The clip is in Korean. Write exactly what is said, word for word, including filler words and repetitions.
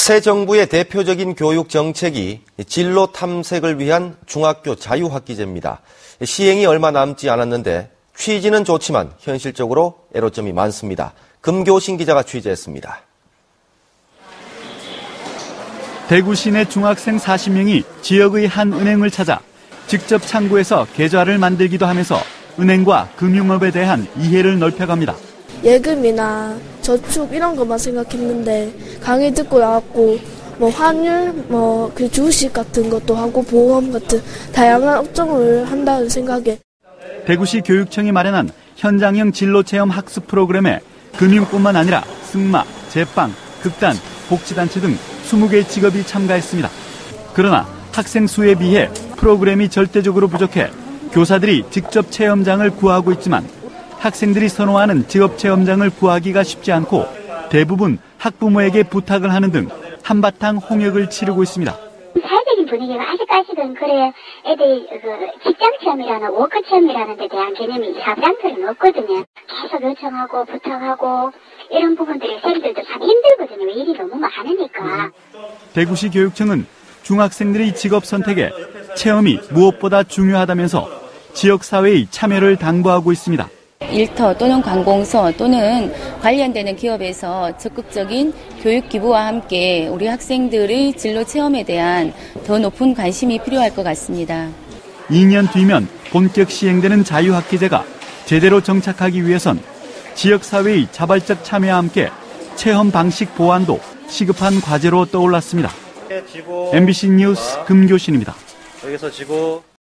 새 정부의 대표적인 교육 정책이 진로 탐색을 위한 중학교 자유학기제입니다. 시행이 얼마 남지 않았는데 취지는 좋지만 현실적으로 애로점이 많습니다. 금교신 기자가 취재했습니다. 대구 시내 중학생 사십 명이 지역의 한 은행을 찾아 직접 창구에서 계좌를 만들기도 하면서 은행과 금융업에 대한 이해를 넓혀갑니다. 예금이나 저축 이런 것만 생각했는데 강의 듣고 나왔고 뭐 환율, 뭐 그 주식 같은 것도 하고 보험 같은 다양한 업종을 한다는 생각에 대구시 교육청이 마련한 현장형 진로체험 학습 프로그램에 금융뿐만 아니라 승마, 제빵, 극단, 복지단체 등 스무 개 직업이 참가했습니다. 그러나 학생 수에 비해 프로그램이 절대적으로 부족해 교사들이 직접 체험장을 구하고 있지만 학생들이 선호하는 직업체험장을 구하기가 쉽지 않고 대부분 학부모에게 부탁을 하는 등 한바탕 홍역을 치르고 있습니다. 사회적인 분위기가 아직까지는 그래 애들이 그 직장체험이라는 워크체험이라는 데 대한 개념이 사부장들은 없거든요. 계속 요청하고 부탁하고 이런 부분들이 쌤들도 참 힘들거든요. 일이 너무 많으니까. 대구시 교육청은 중학생들의 직업 선택에 체험이 무엇보다 중요하다면서 지역사회의 참여를 당부하고 있습니다. 일터 또는 관공서 또는 관련되는 기업에서 적극적인 교육 기부와 함께 우리 학생들의 진로 체험에 대한 더 높은 관심이 필요할 것 같습니다. 이 년 뒤면 본격 시행되는 자유학기제가 제대로 정착하기 위해선 지역사회의 자발적 참여와 함께 체험 방식 보완도 시급한 과제로 떠올랐습니다. 엠비씨 뉴스 금교신입니다. 여기서 지고